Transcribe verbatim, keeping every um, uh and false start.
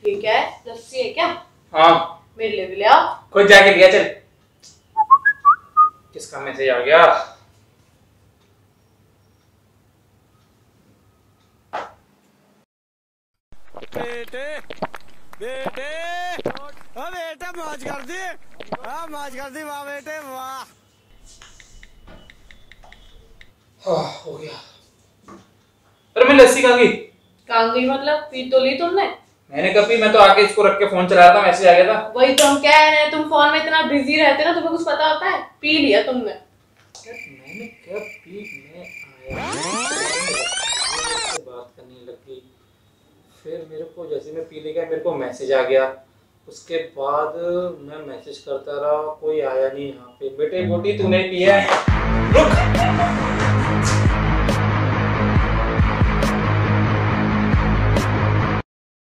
ये क्या है? लस्सी है क्या? हाँ मेरे लिए भी ले आओ। खुद जाके दिया। चल किसका मैसेज आ गया? बेटे बेटे ओ बेटा मौज कर दी। हाँ मौज कर दी वाह बेटे वाह। हाँ हो गया। अरे मैं लस्सी कहाँ गई? कहाँ गई मतलब? पी तो ली तुमने? मैंने कब पी? मैं तो आके इसको रख के फोन चला रहा था, मैसेज आ गया था। वही तो हम कह रहे हैं, तुम फोन में इतना बिजी रहते ना, तुम्हें कुछ पता होता है? पी लिया तुमने। मैंने क्या पी? मैं आया से बात करने लगी, फिर मेरे को जैसे मैं पी ले गया मेरे को मैसेज आ गया। उसके बाद मैं मैसेज करता रहा, कोई आया नहीं यहाँ पे। बेटे बोटी तूने पिया है? रुक